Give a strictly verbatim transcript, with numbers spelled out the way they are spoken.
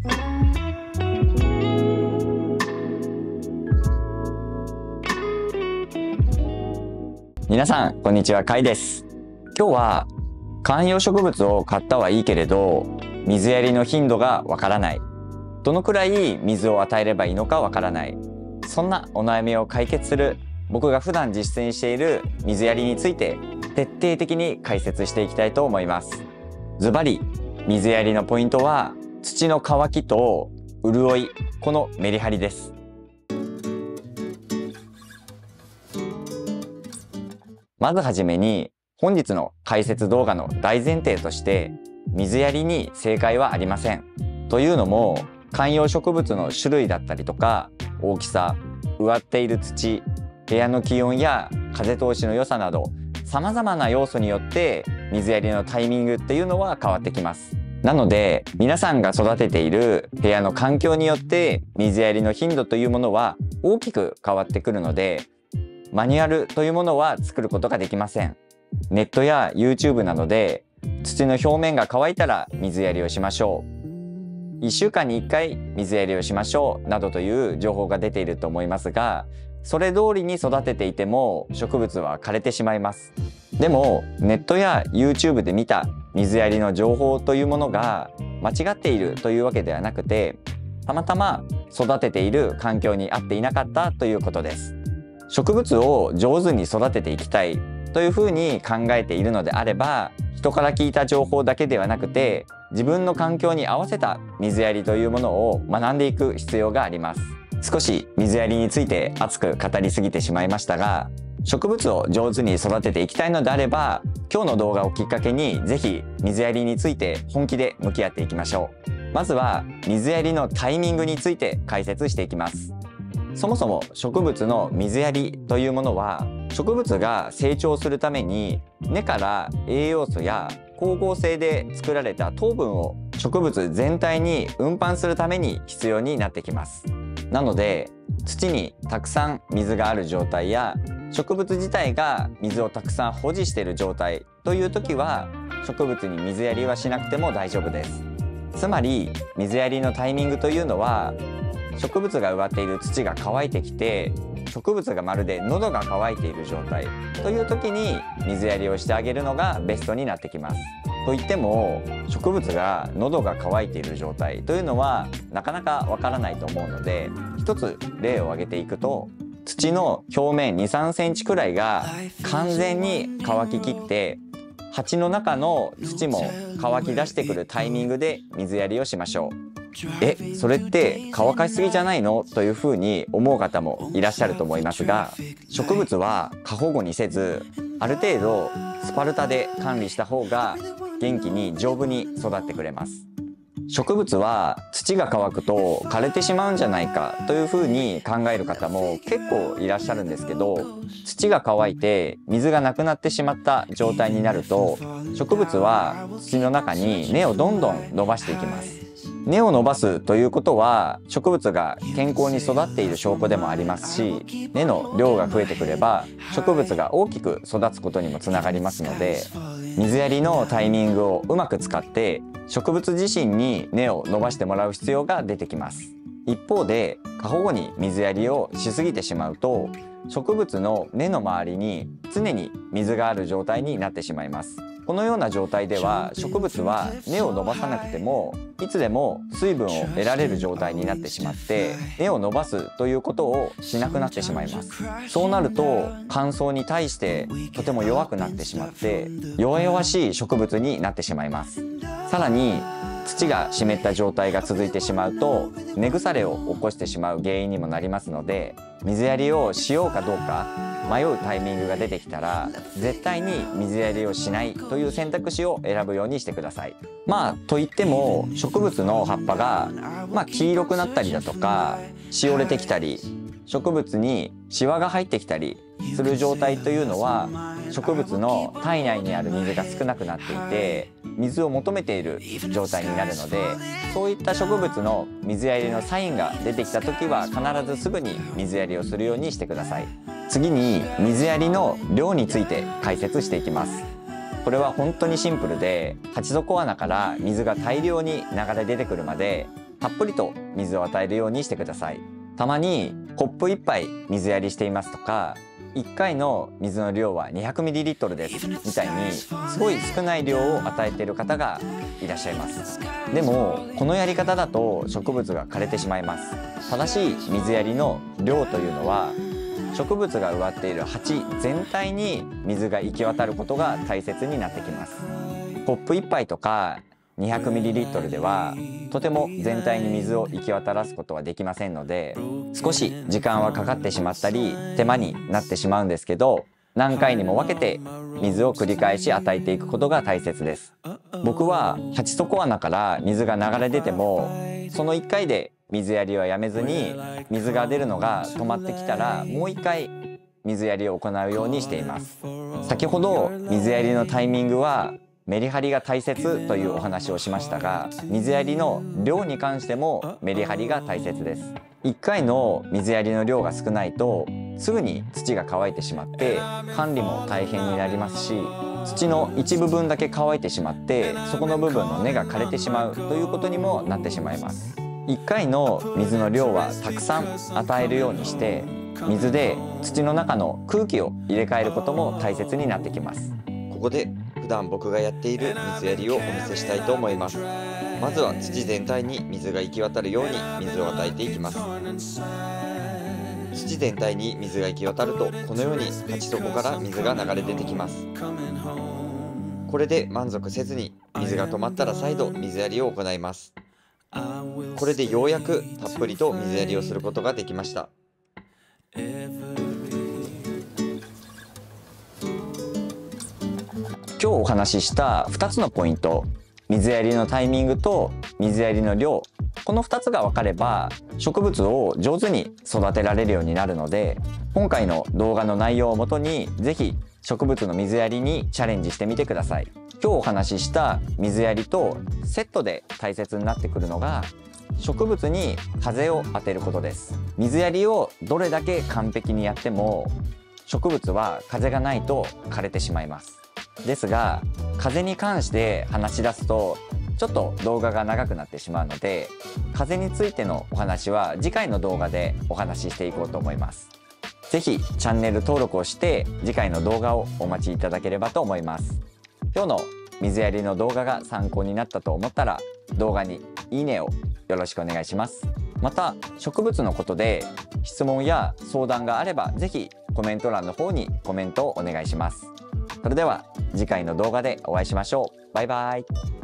皆さんこんにちは、かいです。今日は観葉植物を買ったはいいけれど水やりの頻度がわからない、どのくらい水を与えればいいのかわからない、そんなお悩みを解決する僕が普段実践している水やりについて徹底的に解説していきたいと思います。ズバリ水やりのポイントは土の乾きと潤い、このメリハリです。まずはじめに本日の解説動画の大前提として、水やりに正解はありません。というのも観葉植物の種類だったりとか大きさ、植わっている土、部屋の気温や風通しの良さなど様々な要素によって水やりのタイミングっていうのは変わってきます。なので皆さんが育てている部屋の環境によって水やりの頻度というものは大きく変わってくるので、マニュアルというものは作ることができません。ネットや YouTube などで土の表面が乾いたら水やりをしましょう、いっしゅうかんにいっかい水やりをしましょうなどという情報が出ていると思いますが、それ通りに育てていても植物は枯れてしまいます。でもネットや YouTube で見た水やりの情報というものが間違っているというわけではなくて、たまたま育てている環境に合っていなかったということです。植物を上手に育てていきたいというふうに考えているのであれば、人から聞いた情報だけではなくて自分の環境に合わせた水やりというものを学んでいく必要があります。少し水やりについて熱く語りすぎてしまいましたが、植物を上手に育てていきたいのであれば、今日の動画をきっかけにぜひ水やりについて本気で向き合っていきましょう。まずは水やりのタイミングについて解説していきます。そもそも植物の水やりというものは、植物が成長するために根から栄養素や光合成で作られた糖分を植物全体に運搬するために必要になってきます。なので土にたくさん水がある状態や植物自体が水をたくさん保持している状態という時は植物に水やりはしなくても大丈夫です。つまり水やりのタイミングというのは、植物が植わっている土が乾いてきて植物がまるで喉が渇いている状態という時に水やりをしてあげるのがベストになってきます。といっても植物が喉が渇いている状態というのはなかなかわからないと思うので、一つ例を挙げていくと、土の表面 にさんセンチくらいが完全に乾ききって鉢の中の土も乾き出してくるタイミングで水やりをしましょう。え、それって乾かしすぎじゃないのというふうに思う方もいらっしゃると思いますが、植物は過保護にせずある程度スパルタで管理した方が元気に丈夫に育ってくれます。植物は土が乾くと枯れてしまうんじゃないかというふうに考える方も結構いらっしゃるんですけど、土が乾いて水がなくなってしまった状態になると植物は土の中に根をどんどん伸ばしていきます。根を伸ばすということは植物が健康に育っている証拠でもありますし、根の量が増えてくれば植物が大きく育つことにもつながりますので、水やりのタイミングをうまく使って植物自身に根を伸ばしてもらう必要が出てきます。一方で過保護に水やりをしすぎてしまうと植物の根の周りに常に水がある状態になってしまいます。このような状態では植物は根を伸ばさなくてもいつでも水分を得られる状態になってしまって根を伸ばすということをしなくなってしまいます。そうなると乾燥に対してとても弱くなってしまって弱々しい植物になってしまいます。さらに土が湿った状態が続いてしまうと根腐れを起こしてしまう原因にもなりますので、水やりをしようかどうか迷うタイミングが出てきたら絶対に水やりをしないという選択肢を選ぶようにしてください。まあといっても植物の葉っぱが、まあ、黄色くなったりだとかしおれてきたり植物にシワが入ってきたりする状態というのは植物の体内にある水が少なくなっていて水を求めている状態になるので、そういった植物の水やりのサインが出てきた時は必ずすぐに水やりをするようにしてください。次に水やりの量について解説していきます。これは本当にシンプルで、鉢底穴から水が大量に流れ出てくるまでたっぷりと水を与えるようにしてください。たまにコップいっぱい水やりしていますとか、いっかいの水の量は にひゃくミリリットル ですみたいにすごい少ない量を与えている方がいらっしゃいます。でもこのやり方だと植物が枯れてしまいます。正しい水やりの量というのは、植物が植わっている鉢全体に水が行き渡ることが大切になってきます。コップいっぱいとか にひゃくミリリットル ではとても全体に水を行き渡らすことはできませんので、少し時間はかかってしまったり手間になってしまうんですけど、何回にも分けて水を繰り返し与えていくことが大切です。僕は鉢底穴から水が流れ出てもそのいっかいで水やりはやめずに、水が出るのが止まってきたらもういっかい水やりを行うようにしています。先ほど水やりのタイミングはメリハリが大切というお話をしましたが、水やりの量に関してもメリハリが大切です。いっかいの水やりの量が少ないとすぐに土が乾いてしまって管理も大変になりますし、土の一部分だけ乾いてしまってそこの部分の根が枯れてしまうということにもなってしまいます。いっかいの水の量はたくさん与えるようにして、水で土の中の空気を入れ替えることも大切になってきます。 ここで普段僕がやっている水やりをお見せしたいと思います。まずは土全体に水が行き渡るように水を与えていきます。土全体に水が行き渡るとこのように鉢底から水が流れ出てきます。これで満足せずに水が止まったら再度水やりを行います。これでようやくたっぷりと水やりをすることができました。 今日お話ししたふたつのポイント、水やりのタイミングと水やりの量、このふたつが分かれば植物を上手に育てられるようになるので、今回の動画の内容をもとにぜひ植物の水やりにチャレンジしてみてください。今日お話しした水やりとセットで大切になってくるのが、植物に風を当てることです。水やりをどれだけ完璧にやっても植物は風がないと枯れてしまいます。ですが風に関して話し出すとちょっと動画が長くなってしまうので、風についてのお話は次回の動画でお話ししていこうと思います。ぜひチャンネル登録をして次回の動画をお待ちいただければと思います。今日の水やりの動画が参考になったと思ったら動画にいいねをよろしくお願いします。また植物のことで質問や相談があればぜひコメント欄の方にコメントをお願いします。それでは次回の動画でお会いしましょう。バイバイ。